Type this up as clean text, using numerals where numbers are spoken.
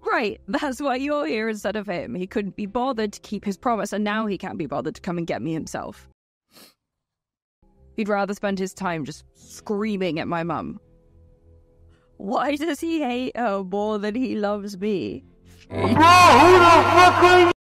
Right, that's why you're here instead of him. He couldn't be bothered to keep his promise, and now he can't be bothered to come and get me himself. He'd rather spend his time just screaming at my mum. Why does he hate her more than he loves me?